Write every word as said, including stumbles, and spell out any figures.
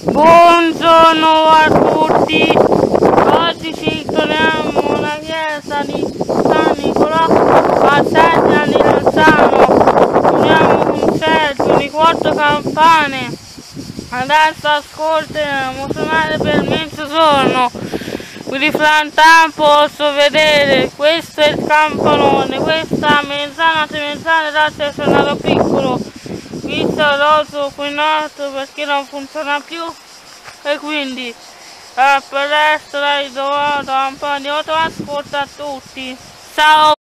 Buongiorno a tutti, oggi ci torniamo alla chiesa di San Nicolò a sette anni lontano. Uniamo con Sergio di quattro campane, adesso ascolteremo suonare per mezzogiorno. Qui di fronte posso vedere, questo è il campanone, questa mezzana, mezzana, l'altro è suonato piccolo. Visto l'oso qui in alto perché non funziona più e quindi a palestra hai trovato un po' di auto, ascolta a tutti. Ciao!